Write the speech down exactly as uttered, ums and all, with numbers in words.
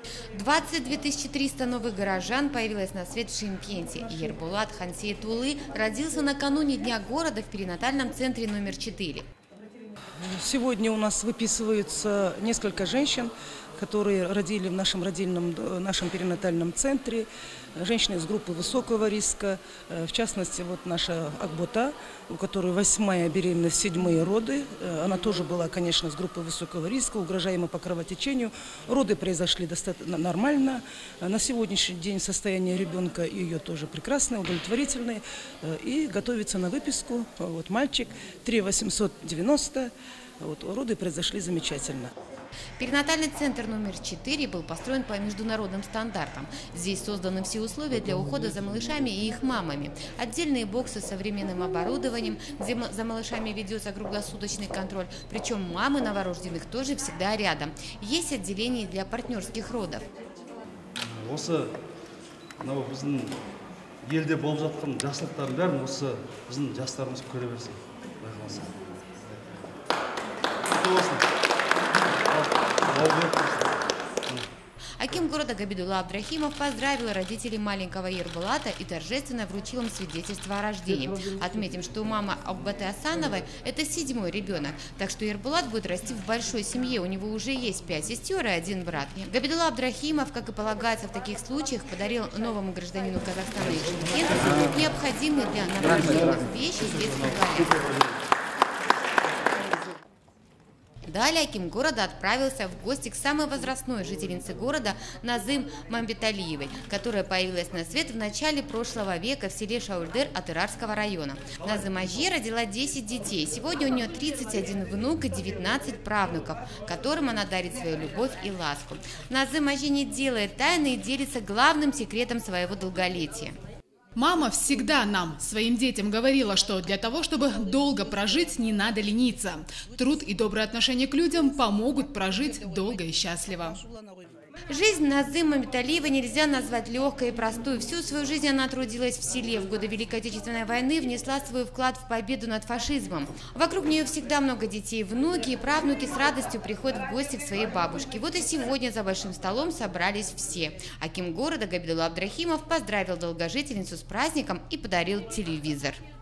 двадцать две тысячи триста новых горожан появилось на свет в Шымкенте. Ербулат Хансейтулы родился накануне Дня города в перинатальном центре номер четыре. Сегодня у нас выписываются несколько женщин, которые родили в нашем родильном, нашем перинатальном центре. Женщины из группы высокого риска, в частности, вот наша Акбота, у которой восьмая беременность, седьмые роды. Она тоже была, конечно, с группы высокого риска, угрожаема по кровотечению. Роды произошли достаточно нормально. На сегодняшний день состояние ребенка ее тоже прекрасное, удовлетворительное. И готовится на выписку. Вот мальчик три восемьсот девяносто. Вот, роды произошли замечательно. Перинатальный центр номер четыре был построен по международным стандартам. Здесь созданы все условия для ухода за малышами и их мамами. Отдельные боксы с современным оборудованием, где за малышами ведется круглосуточный контроль. Причем мамы новорожденных тоже всегда рядом. Есть отделение для партнерских родов. Аким города Габидулла Абдрахимов поздравил родителей маленького Ербулата и торжественно вручил им свидетельство о рождении. Отметим, что мама Акбаты Асановой – это седьмой ребенок, так что Ербулат будет расти в большой семье. У него уже есть пять сестер и один брат. Габидулла Абдрахимов, как и полагается в таких случаях, подарил новому гражданину Казахстана и Шымкента необходимые для новорожденных вещи из детского коляски. Далее аким города отправился в гости к самой возрастной жительнице города Назым Мамбеталиевой, которая появилась на свет в начале прошлого века в селе Шаульдер Атырарского района. Назым Ажи родила десять детей. Сегодня у нее тридцать один внук и девятнадцать правнуков, которым она дарит свою любовь и ласку. Назым Ажи не делает тайны и делится главным секретом своего долголетия. Мама всегда нам, своим детям, говорила, что для того, чтобы долго прожить, не надо лениться. Труд и доброе отношение к людям помогут прожить долго и счастливо. Жизнь Назым Мамбеталиевой нельзя назвать легкой и простой. Всю свою жизнь она трудилась в селе. В годы Великой Отечественной войны внесла свой вклад в победу над фашизмом. Вокруг нее всегда много детей. Внуки и правнуки с радостью приходят в гости к своей бабушке. Вот и сегодня за большим столом собрались все. Аким города Габидулла Абдрахимов поздравил долгожительницу с праздником и подарил телевизор.